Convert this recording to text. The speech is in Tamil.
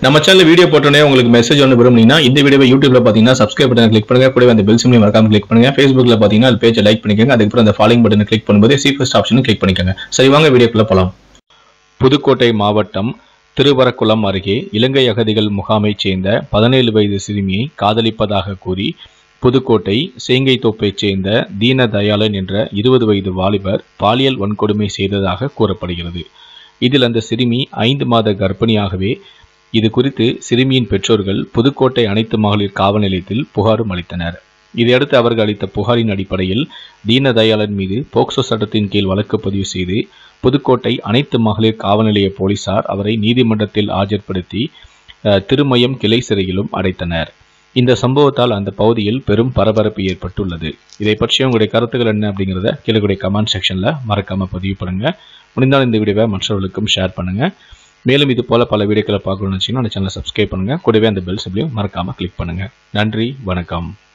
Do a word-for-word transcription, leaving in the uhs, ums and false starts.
நம்ம சேனல் வீடியோ போட்டோனே உங்களுக்கு மெசேஜ் ஒன்று விரும்புனீங்கன்னா இந்த வீடியோவை யூடியூப்ல பாத்தீங்கன்னா சப்ஸ்கிரைப் பட்டனை கிளிக் பண்ணுங்க, கூடவே அந்த பெல் சிம்பலையும் மறக்காம கிளிக் பண்ணுங்க. Facebookல பாத்தீங்கன்னா அது பேஜை லைக் பண்ணிக்கோங்க, அதுக்கப்புறம் அந்த ஃபாலோயிங் பட்டனை கிளிக் பண்ணும்போது சி ஃபர்ஸ்ட் ஆப்ஷனும் கிளிக் பண்ணிக்கோங்க. சரி வாங்க வீடியோக்குள்ள போலாம். புதுக்கோட்டை மாவட்டம் திருவரக்குளம் அருகே இலங்கை அகதிகள் முகாமைச் சேர்ந்த பதினேழு வயது சிறுமியை காதலிப்பதாக கூறி புதுக்கோட்டை சேங்கைத்தோப்பைச் சேர்ந்த தீனதயாளன் என்ற இருபது வயது வாலிபர் பாலியல் வன்கொடுமை செய்ததாக கூறப்படுகிறது. இதில் அந்த சிறுமி ஐந்து மாத கர்ப்பிணியாகவே இது குறித்து சிறுமியின் பெற்றோர்கள் புதுக்கோட்டை அனைத்து மகளிர் காவல் நிலையத்தில் புகாரும் அளித்தனர். இதையடுத்து அவர்கள் அளித்த புகாரின் அடிப்படையில் தீனதயாளன் மீது போக்சோ சட்டத்தின் கீழ் வழக்கு பதிவு செய்து புதுக்கோட்டை அனைத்து மகளிர் காவல் நிலைய போலீசார் அவரை நீதிமன்றத்தில் ஆஜர்படுத்தி திருமயம் கிளை சிறையிலும் அடைத்தனர். இந்த சம்பவத்தால் அந்த பகுதியில் பெரும் பரபரப்பு ஏற்பட்டுள்ளது. இதை பற்றி உங்களுடைய கருத்துக்கள் என்ன அப்படிங்கிறத கீழே கமெண்ட் செக்ஷன்ல மறக்காம பதிவு பண்ணுங்க. முடிந்தால் இந்த வீடியோவை மற்றவர்களுக்கும் ஷேர் பண்ணுங்க. மேலும் இது போல பல வீடியோக்களை பார்க்கணும்னு வச்சீங்கன்னா அந்த சேனலை சப்ஸ்கிரைப் பண்ணுங்க, கூடவே அந்த பெல் சிம்பலையும் மறக்காம கிளிக் பண்ணுங்க. நன்றி, வணக்கம்.